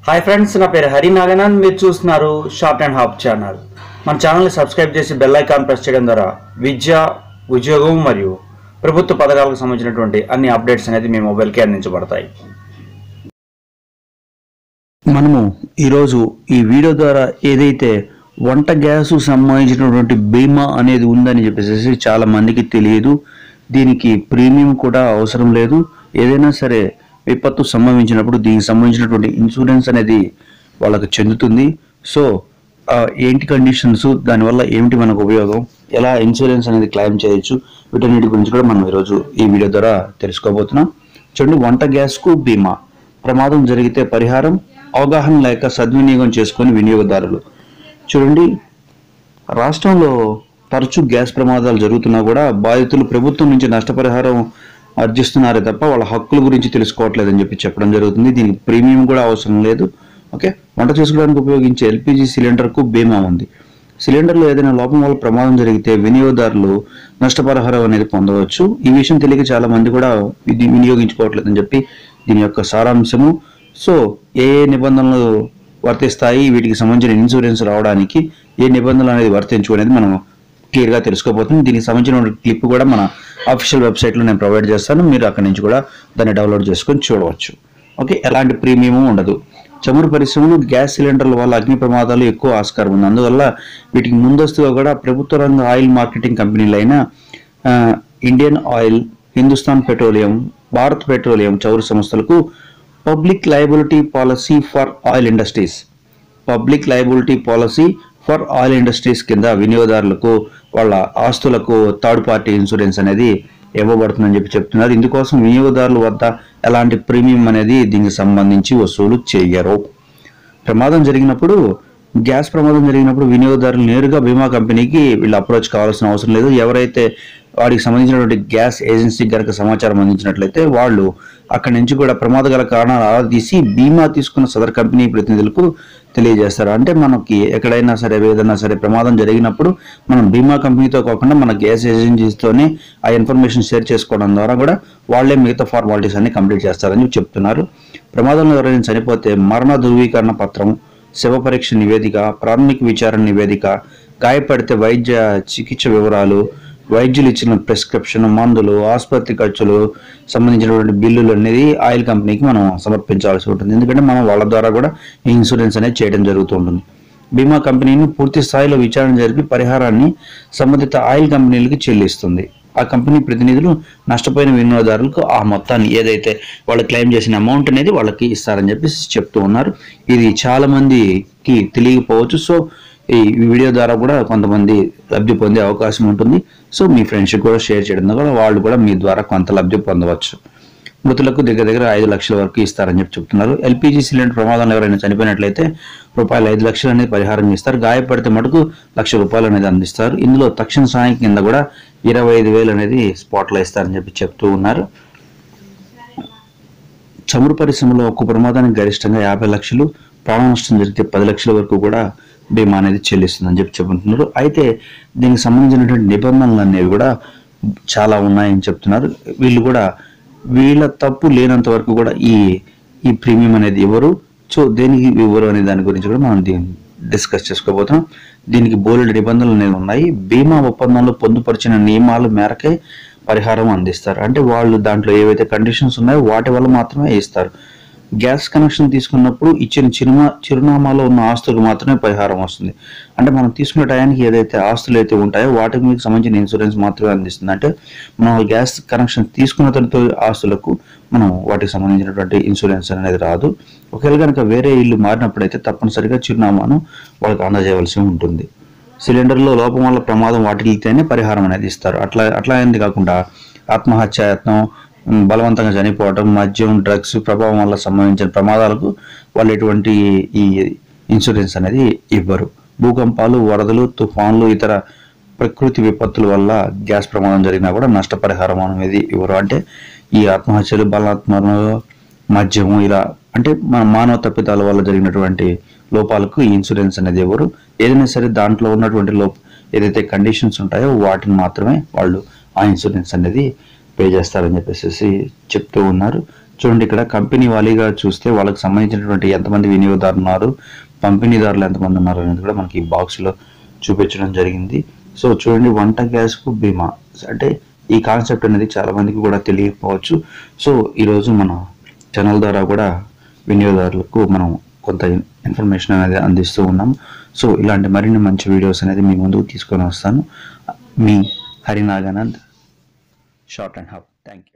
Hi friends, నా పేరు హరి నాగనాథ్. మీరు చూస్తున్నారు షార్ట్ అండ్ హాప్ ఛానల్. మన ఛానల్ని సబ్స్క్రైబ్ చేసి బెల్ ఐకాన్ ప్రెస్ చేయడం ద్వారా విద్య, ఉద్యోగం మరియు ప్రభుత్వ పథకాలకు సంబంధించినటువంటి అన్ని అప్డేట్స్ అనేది మీ మొబైల్కి అందించబడతాయి. మనము ఈరోజు ఈ వీడియో ద్వారా ఏదైతే వంట గ్యాస్ సంబంధించినటువంటి బీమా అనేది ఉందని చెప్పేసి చాలా మందికి తెలియదు. దీనికి ప్రీమియం కూడా అవసరం లేదు. ఏదైనా సరే విపత్తు సంభవించినప్పుడు దీనికి సంబంధించినటువంటి ఇన్సూరెన్స్ అనేది వాళ్ళకు చెందుతుంది. సో ఏంటి కండిషన్స్, దానివల్ల ఏమిటి మనకు ఉపయోగం, ఎలా ఇన్సూరెన్స్ అనేది క్లెయిమ్ చేయొచ్చు, వీటన్నిటి గురించి కూడా మనం ఈరోజు ఈ వీడియో ద్వారా తెలుసుకోబోతున్నాం. చూడండి, వంట గ్యాస్కు బీమా, ప్రమాదం జరిగితే పరిహారం, అవగాహన లేక సద్వినియోగం చేసుకొని వినియోగదారులు. చూడండి, రాష్ట్రంలో తరచూ గ్యాస్ ప్రమాదాలు జరుగుతున్నా కూడా బాధితులు ప్రభుత్వం నుంచి నష్టపరిహారం అర్జిస్తున్నారే తప్ప వాళ్ళ హక్కుల గురించి తెలుసుకోవట్లేదని చెప్పడం జరుగుతుంది. దీనికి ప్రీమియం కూడా అవసరం లేదు. ఓకే, వంట చేసుకోవడానికి ఉపయోగించే ఎల్పిజి సిలిండర్కు బీమా ఉంది. సిలిండర్లో ఏదైనా లోపం వల్ల ప్రమాదం జరిగితే వినియోగదారులు నష్టపరిహారం అనేది పొందవచ్చు. ఈ విషయం తెలియక చాలా మంది కూడా ఇది వినియోగించుకోవట్లేదని చెప్పి దీని యొక్క సారాంశము. సో ఏ నిబంధనలు వర్తిస్తాయి, వీటికి సంబంధించిన ఇన్సూరెన్స్ రావడానికి ఏ నిబంధనలు అనేది వర్తించుకునేది మనం క్లియర్గా తెలుసుకోబోతుంది. దీనికి సంబంధించిన క్లిప్ కూడా మన అఫీషియల్ వెబ్సైట్లో నేను ప్రొవైడ్ చేస్తాను. మీరు అక్కడి నుంచి కూడా దాన్ని డౌన్లోడ్ చేసుకొని చూడవచ్చు. ఓకే, ఎలాంటి ప్రీమియం ఉండదు. చమురు పరిశ్రమలు గ్యాస్ సిలిండర్ల వల్ల అగ్ని ప్రమాదాలు ఎక్కువ ఆస్కారం ఉంది. అందువల్ల వీటికి ముందస్తుగా కూడా ప్రభుత్వ రంగ ఆయిల్ మార్కెటింగ్ కంపెనీలైన Indian Oil, Hindustan Petroleum, Bharat Petroleum చమురు సంస్థలకు public liability policy for oil industries కింద వినియోగదారులకు వాళ్ళ ఆస్తులకు థర్డ్ పార్టీ ఇన్సూరెన్స్ అనేది ఇవ్వబడుతుందని చెప్తున్నారు. ఇందుకోసం వినియోగదారుల వద్ద ఎలాంటి ప్రీమియం అనేది దీనికి సంబంధించి వసూలు చేయరు. గ్యాస్ ప్రమాదం జరిగినప్పుడు వినియోగదారులు నేరుగా బీమా కంపెనీకి వీళ్ళు అప్రోచ్ కావాల్సిన అవసరం లేదు. ఎవరైతే వాటికి సంబంధించినటువంటి గ్యాస్ ఏజెన్సీకి కనుక సమాచారం అందించినట్లయితే వాళ్ళు అక్కడి నుంచి కూడా ప్రమాద గల కారణాలు ఆరాధీసి బీమా తీసుకున్న సదర్ కంపెనీ ప్రతినిధులకు తెలియజేస్తారు. అంటే మనకి ఎక్కడైనా సరే ఏదైనా సరే ప్రమాదం జరిగినప్పుడు మనం బీమా కంపెనీతో కాకుండా మన గ్యాస్ ఏజెన్సీస్తోనే ఆ ఇన్ఫర్మేషన్ షేర్ చేసుకోవడం ద్వారా కూడా వాళ్ళే మిగతా ఫార్మాలిటీస్ అన్ని కంప్లీట్ చేస్తారని చెప్తున్నారు. ప్రమాదంలో ఎవరైనా చనిపోతే మరణ ధృవీకరణ పత్రం, శవ పరీక్ష నివేదిక, ప్రాథమిక విచారణ నివేదిక, గాయపడితే వైద్య చికిత్స వివరాలు, వైద్యులు ఇచ్చిన ప్రిస్క్రిప్షన్, మందులు, ఆసుపత్రి ఖర్చులు సంబంధించినటువంటి బిల్లులు అనేది ఆయిల్ కంపెనీకి మనం సమర్పించాల్సి ఉంటుంది. ఎందుకంటే మనం వాళ్ళ ద్వారా కూడా ఈ ఇన్సూరెన్స్ అనేది చేయడం జరుగుతూ ఉంటుంది. బీమా కంపెనీని పూర్తి స్థాయిలో విచారణ జరిపి పరిహారాన్ని సంబంధిత ఆయిల్ కంపెనీలకి చెల్లిస్తుంది. ఆ కంపెనీ ప్రతినిధులు నష్టపోయిన వినియోగదారులకు ఆ మొత్తాన్ని ఏదైతే వాళ్ళు క్లెయిమ్ చేసిన అమౌంట్ అనేది వాళ్ళకి ఇస్తారని చెప్పేసి చెప్తూ ఉన్నారు. ఇది చాలా మందికి తెలియకపోవచ్చు. సో ఈ వీడియో ద్వారా కూడా కొంతమంది లబ్ధి పొందే అవకాశం ఉంటుంది. సో మీ ఫ్రెండ్స్కి కూడా షేర్ చేయడం ద్వారా వాళ్ళు కూడా మీ ద్వారా కొంత లబ్ధి పొందవచ్చు. మృతులకు దగ్గర 5 లక్షల వరకు ఇస్తారని చెప్తున్నారు. ఎల్పిజి సిలిండర్ ప్రమాదంలో ఎవరైనా చనిపోయినట్లయితే రూపాయలు 5 లక్షలు అనేది పరిహారం ఇస్తారు. గాయపడితే మటుకు ₹1,00,000 అనేది అందిస్తారు. ఇందులో తక్షణ సాయం కింద కూడా 25,000 అనేది స్పాట్లో ఇస్తారని చెప్తూ ఉన్నారు. చమురు పరిశ్రమలో ఒక్క ప్రమాదానికి గరిష్టంగా 50 లక్షలు, ప్రాణ నష్టం జరిగితే 10 లక్షల వరకు కూడా బీమా అనేది చెల్లిస్తుందని చెప్తున్నారు. అయితే దీనికి సంబంధించినటువంటి నిబంధనలు అనేవి కూడా చాలా ఉన్నాయని చెప్తున్నారు. వీళ్ళ తప్పు లేనంత వరకు కూడా ఈ ప్రీమియం అనేది ఇవ్వరు. సో దేనికి ఇవ్వరు అనే దాని గురించి కూడా మనం డిస్కస్ చేసుకోబోతున్నాం. దీనికి బోలెడు నిబంధనలు అనేవి ఉన్నాయి. బీమా ఒప్పందంలో పొందుపరిచిన నియమాల మేరకే పరిహారం అందిస్తారు. అంటే వాళ్ళు దాంట్లో ఏవైతే కండిషన్స్ ఉన్నాయో వాటి వల్ల మాత్రమే ఇస్తారు. గ్యాస్ కనెక్షన్ తీసుకున్నప్పుడు ఇచ్చిన చిరునామాలో ఉన్న ఆస్తులకు మాత్రమే పరిహారం వస్తుంది. అంటే మనం తీసుకునే టయానికి ఏదైతే ఆస్తులు అయితే ఉంటాయో వాటికి మీకు సంబంధించిన ఇన్సూరెన్స్ మాత్రమే అందిస్తుంది. అంటే మనం గ్యాస్ కనెక్షన్ తీసుకున్న తర్వాత ఆస్తులకు మనం వాటికి సంబంధించినటువంటి ఇన్సూరెన్స్ అనేది రాదు. ఒకవేళ కనుక వేరే ఇల్లు మారినప్పుడైతే తప్పనిసరిగా చిరునామాను వాళ్ళకి అందజేయవలసి ఉంటుంది. సిలిండర్లో లోపం వల్ల ప్రమాదం వాటిల్తేనే పరిహారం అనేది ఇస్తారు. అట్లా ఏంది కాకుండా ఆత్మహత్యాయత్నం, బలవంతంగా చనిపోవడం, మద్యం, డ్రగ్స్ ప్రభావం వల్ల సంభవించిన ప్రమాదాలకు వాళ్ళు ఎటువంటి ఈ ఇన్సూరెన్స్ అనేది ఇవ్వరు. భూకంపాలు, వరదలు, తుఫాన్లు, ఇతర ప్రకృతి విపత్తుల వల్ల గ్యాస్ ప్రమాదం జరిగినా కూడా నష్టపరిహారం అనేది ఇవ్వరు. అంటే ఈ ఆత్మహత్యలు, బలాత్మరణలు, మద్యము, ఇలా అంటే మన మానవ తప్పిదాల వల్ల జరిగినటువంటి లోపాలకు ఈ ఇన్సూరెన్స్ అనేది ఇవ్వరు. ఏదైనా సరే దాంట్లో ఉన్నటువంటి ఏదైతే కండిషన్స్ ఉంటాయో వాటిని మాత్రమే వాళ్ళు ఆ ఇన్సూరెన్స్ అనేది పే చేస్తారని చెప్పేసి చెప్తూ ఉన్నారు. చూడండి, ఇక్కడ కంపెనీ వారీగా చూస్తే వాళ్ళకి సంబంధించినటువంటి ఎంతమంది వినియోగదారులు ఉన్నారు, పంపిణీదారులు ఎంతమంది ఉన్నారు అనేది కూడా మనకి ఈ బాక్స్లో చూపించడం జరిగింది. సో చూడండి, వంట గ్యాస్కు బీమా అంటే ఈ కాన్సెప్ట్ అనేది చాలా మందికి కూడా తెలియకపోవచ్చు. సో ఈరోజు మన ఛానల్ ద్వారా కూడా వినియోగదారులకు మనం కొంత ఇన్ఫర్మేషన్ అనేది అందిస్తూ ఉన్నాం. సో ఇలాంటి మరిన్ని మంచి వీడియోస్ అనేది మీ ముందుకు తీసుకొని వస్తాను. మీ Harinaganand, short and hop. Thank you.